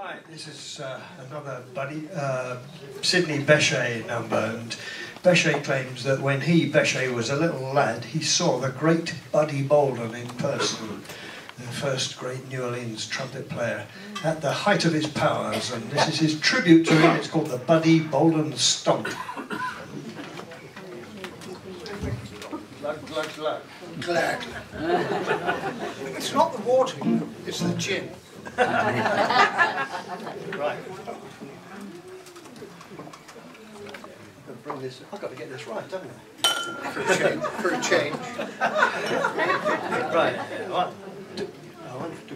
Right, this is another Sidney Bechet number, and Bechet claims that when Bechet was a little lad, he saw the great Buddy Bolden in person, the first great New Orleans trumpet player, at the height of his powers, and this is his tribute to him. It's called the Buddy Bolden Stomp. Glug, glug, glug. Glug. It's not the water, it's the gin. Right. Bring this. I've got to get this right, haven't I? For a change. Right. One, two. One, two.